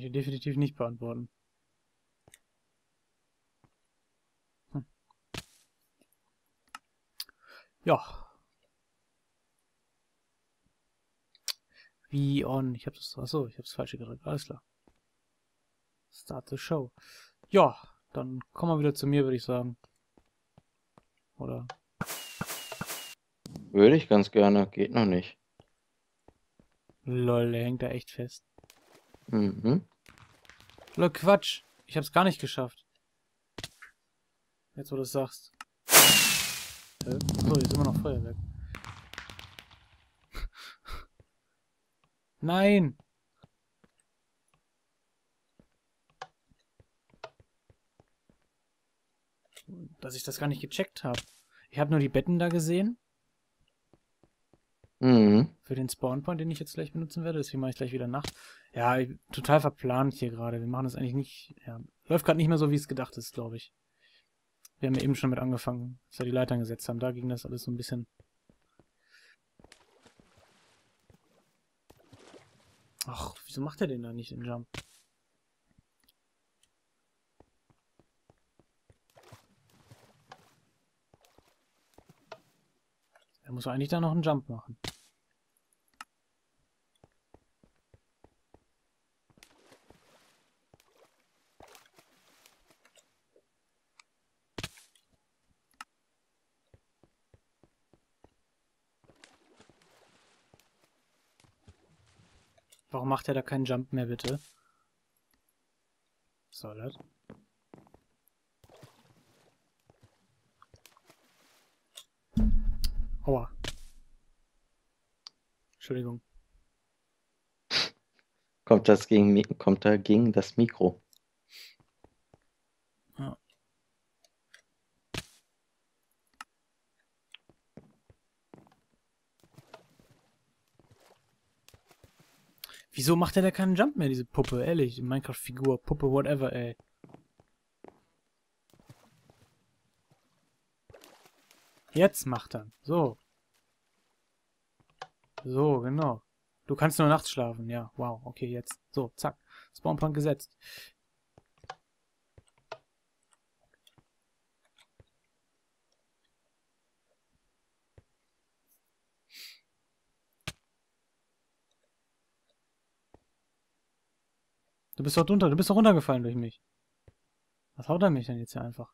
ich definitiv nicht beantworten. Hm. Ja. Wie on? Ich habe das. Achso, ich habe das Falsche gedrückt. Alles klar. Start the show. Ja, dann komm mal wieder zu mir, würde ich sagen. Oder? Würde ich ganz gerne. Geht noch nicht. Lol, der hängt da echt fest. Mhm. Lol, Quatsch. Ich hab's gar nicht geschafft. Jetzt, wo du es sagst. So, jetzt immer noch Feuerwerk. Nein! Dass ich das gar nicht gecheckt habe. Ich habe nur die Betten da gesehen. Mhm. Für den Spawnpoint, den ich jetzt gleich benutzen werde. Deswegen mache ich gleich wieder Nacht. Ja, total verplant hier gerade. Wir machen das eigentlich nicht. Ja, läuft gerade nicht mehr so, wie es gedacht ist, glaube ich. Wir haben ja eben schon mit angefangen, als wir die Leitern gesetzt haben. Da ging das alles so ein bisschen. Ach, wieso macht er den da nicht, den Jump? Er muss eigentlich da noch einen Jump machen. Warum macht er da keinen Jump mehr, bitte? Was soll das? Aua. Entschuldigung. Kommt da gegen das Mikro? Ja. Wieso macht er da keinen Jump mehr, diese Puppe? Ehrlich, Minecraft-Figur, Puppe, whatever, ey. Jetzt macht er. So. So, genau. Du kannst nur nachts schlafen. Ja, wow. Okay, jetzt. So, zack. Spawnpoint gesetzt. Du bist doch runtergefallen durch mich. Was haut er mich denn jetzt hier einfach?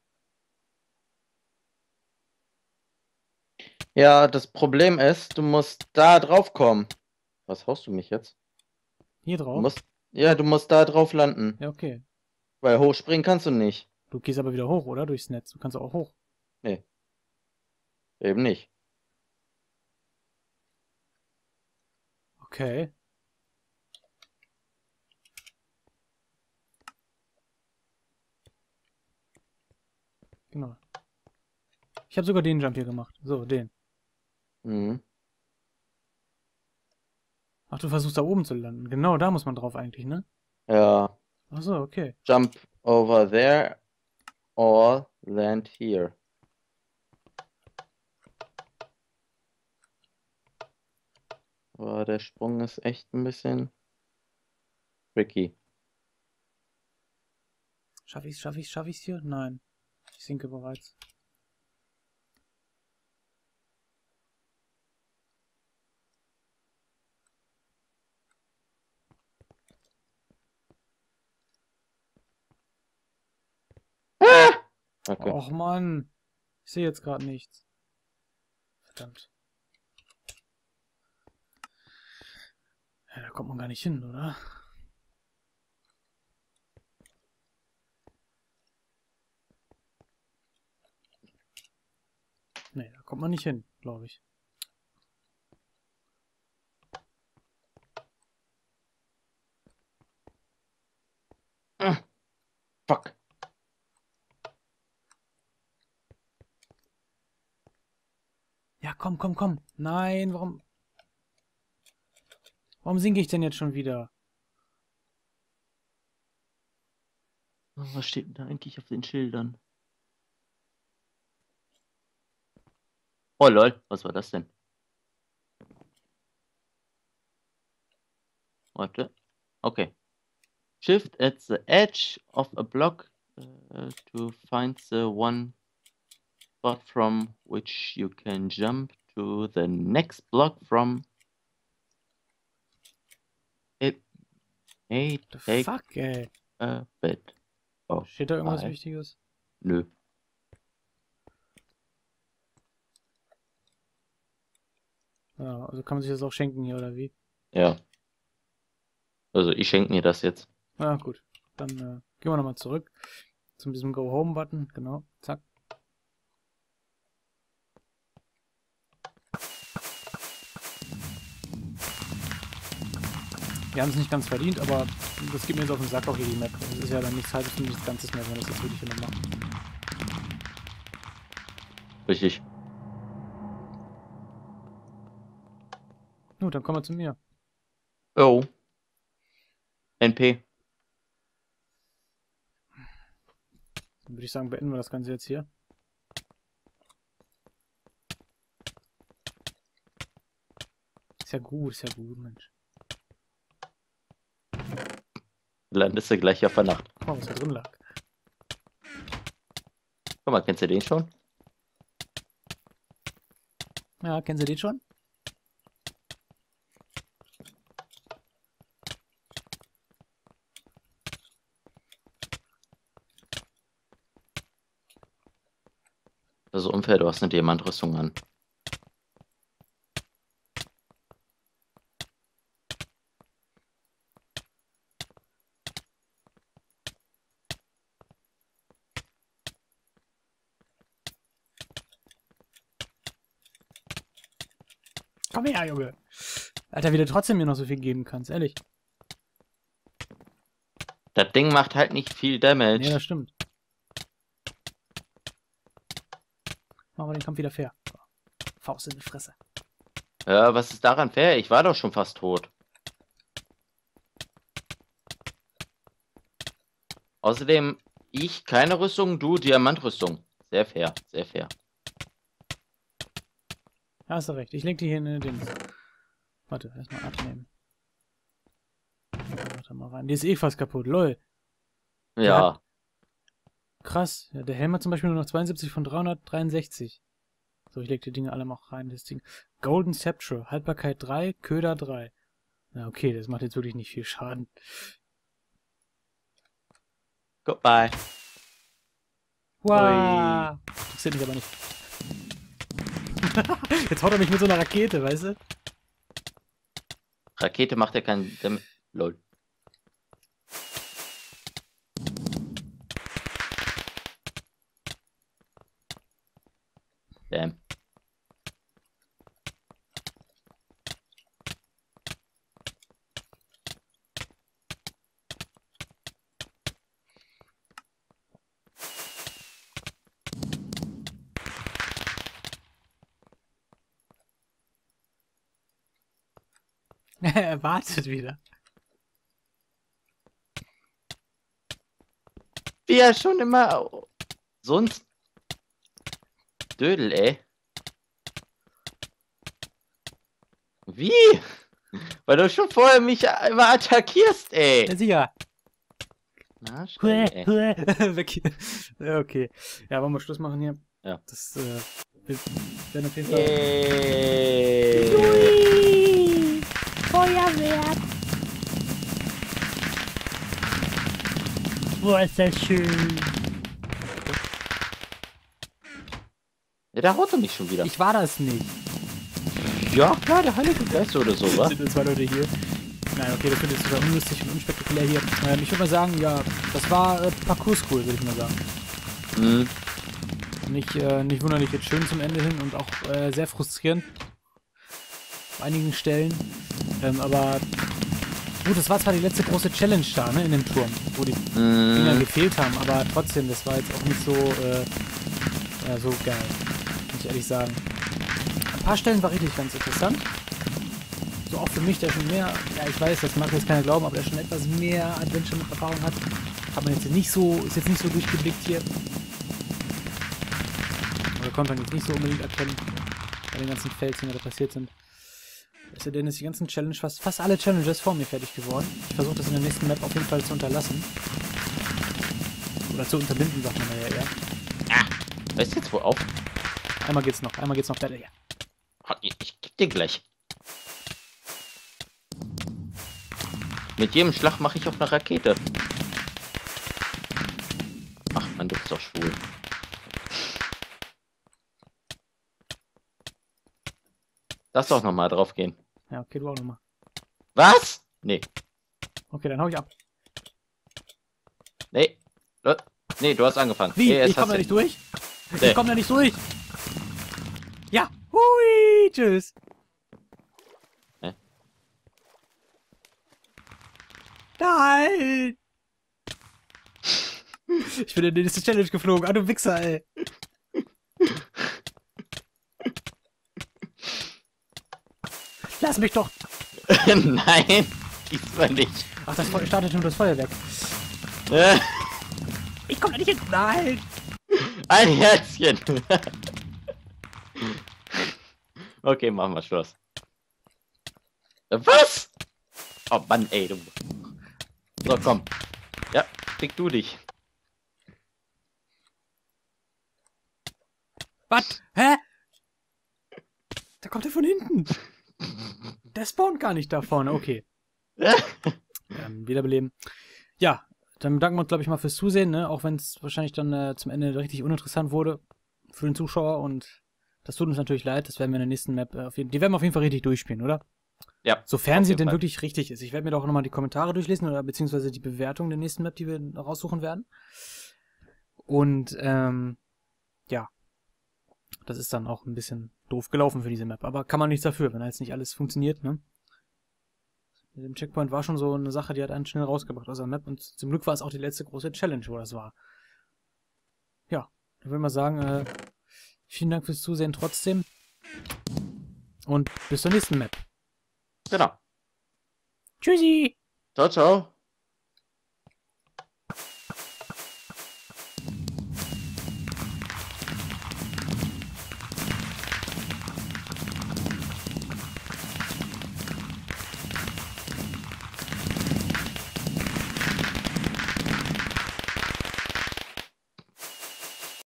Ja, das Problem ist, du musst da drauf kommen. Was haust du mich jetzt? Hier Du drauf? musst, ja, du musst da drauf landen. Ja, okay. Weil hochspringen kannst du nicht. Du gehst aber wieder hoch, oder? Durchs Netz. Du kannst auch hoch. Nee, eben nicht. Okay. Genau. Ich habe sogar den Jump hier gemacht. So, den. Mhm. Ach, du versuchst da oben zu landen. Genau, da muss man drauf eigentlich, ne? Ja, Ach so, okay. jump over there or land here. Aber der Sprung ist echt ein bisschen tricky. Schaff ich's hier? Nein. Ich sinke bereits. Ah! Okay. Och, Mann. Ich sehe jetzt gerade nichts. Verdammt. Ja, da kommt man gar nicht hin, oder? Nee, da kommt man nicht hin, glaube ich. Ah, fuck. Ja, komm, komm, komm. Nein, warum... Warum sinke ich denn jetzt schon wieder? Was steht denn da eigentlich auf den Schildern? Oh lol, was war das denn? Warte. Okay. Shift at the edge of a block to find the one spot from which you can jump to the next block from it. May The take fuck, ey. a bit. Oh, Steht da irgendwas bye. Wichtiges? Nö. Ja, also kann man sich das auch schenken hier, oder wie? Ja. Also ich schenke mir das jetzt. Ja, gut. Dann gehen wir nochmal zurück zu diesem Go-Home-Button. Genau. Zack. Wir haben es nicht ganz verdient, aber das geht mir jetzt auf den Sack auch hier, die Map. Das ist ja dann nichts Halbes und nichts Ganzes mehr, wenn man das jetzt wirklich immer macht. Richtig. Gut, dann kommen wir zu mir. Oh. NP. Dann würde ich sagen, beenden wir das Ganze jetzt hier. Ist ja gut, Mensch. Landest du gleich auf der Nacht. Oh, was da drin lag. Guck mal, kennst du den schon? Ja, kennen Sie den schon? Das ist unfair, du hast eine Diamantrüstung an. Komm her, Junge. Alter, wie du trotzdem mir noch so viel geben kannst, ehrlich. Das Ding macht halt nicht viel Damage. Nee, das stimmt. Machen wir den Kampf wieder fair. Faust in die Fresse. Ja, was ist daran fair? Ich war doch schon fast tot. Außerdem, ich keine Rüstung, du Diamantrüstung. Sehr fair, sehr fair. Ja, hast du recht. Ich leg die hier in den... Warte, erstmal abnehmen. Warte mal rein. Die ist eh fast kaputt, lol. Ja. Krass. Ja, der Helm hat zum Beispiel nur noch 72 von 363. So, ich leg die Dinge alle mal rein. Das Ding. Golden Sceptre. Haltbarkeit 3, Köder 3. Na, okay, das macht jetzt wirklich nicht viel Schaden. Goodbye. Wow. Das sehe ich aber nicht. Jetzt haut er mich mit so einer Rakete, weißt du? Rakete macht ja keinen Damage. Lol. Damn. Er wartet wieder. Wie er schon immer. So ein Dödel, ey. Wie? Weil du schon vorher mich immer attackierst, ey. Ja, sicher. Na, schnell, ey. Weg hier. Ja, okay. Ja, wollen wir Schluss machen hier? Ja. Das wir werden auf jeden Fall... Ey. Feuerwerk! Boah, ist das schön. Ja, da haut er mich schon wieder. Ich war das nicht. Ja, klar, der Heilige Geist oder so, wa? Sind nur 2 Leute hier. Nein, okay, das wird jetzt sogar unlustig und unspektakulär hier. Ich würde mal sagen, ja, das war Parcours-cool, würde ich mal sagen. Mhm. Nicht wunderlich jetzt schön zum Ende hin und auch sehr frustrierend. Auf einigen Stellen. Aber gut, das war zwar die letzte große Challenge da, ne, in dem Turm, wo die Dinger gefehlt haben, aber trotzdem, das war jetzt auch nicht so, so geil, muss ich ehrlich sagen. Ein paar Stellen war richtig ganz interessant. So auch für mich, der schon mehr, ja, ich weiß, das mag jetzt keiner glauben, aber der schon etwas mehr Adventure-Erfahrung hat. Hat man jetzt nicht so, ist jetzt nicht so durchgeblickt hier. Oder konnte man jetzt nicht so unbedingt erkennen, bei den ganzen Fails, die da passiert sind. Denn ist die ganzen Challenge, fast alle Challenges vor mir fertig geworden. Ich versuche das in der nächsten Map auf jeden Fall zu unterlassen. Oder zu unterbinden, sagt man ja eher. Weißt du jetzt wo auf? Einmal geht's noch, da, ja. Ich geb dir gleich. Mit jedem Schlag mache ich auch eine Rakete. Ach man, du bist doch schwul. Lass doch nochmal drauf gehen. Ja, okay, du auch nochmal. Was? Nee. Okay, dann hau ich ab. Nee. Nee, du hast angefangen. Wie? Nee, Ich komm da nicht durch? Nee. Ich komm da nicht durch! Ja! Hui! Tschüss! Hä? Nein! Ich bin in die nächste Challenge geflogen. Ah, du Wichser, ey! Lass mich doch! Nein, diesmal nicht. Ach, das startet nur das Feuerwerk. Ich komm da nicht hin! Nein! Ein Herzchen. Okay, machen wir Schluss. Was? Oh Mann, ey, du. So, komm. Ja, krieg du dich. Was? Hä? Da kommt er von hinten. Der spawnt gar nicht da vorne. Okay. Wiederbeleben. Ja, dann bedanken wir uns, glaube ich, mal fürs Zusehen, ne? Auch wenn es wahrscheinlich dann zum Ende richtig uninteressant wurde für den Zuschauer. Und das tut uns natürlich leid. Das werden wir in der nächsten Map die werden wir auf jeden Fall richtig durchspielen, oder? Ja. Sofern sie denn wirklich richtig ist. Ich werde mir doch nochmal die Kommentare durchlesen oder beziehungsweise die Bewertung der nächsten Map, die wir raussuchen werden. Und ja. Das ist dann auch ein bisschen doof gelaufen für diese Map. Aber kann man nichts dafür, wenn jetzt nicht alles funktioniert, ne? Mit dem Checkpoint war schon so eine Sache, die hat einen schnell rausgebracht aus der Map. Und zum Glück war es auch die letzte große Challenge, wo das war. Ja, dann würde ich mal sagen, vielen Dank fürs Zusehen trotzdem. Und bis zur nächsten Map. Genau. Tschüssi! Ciao, ciao.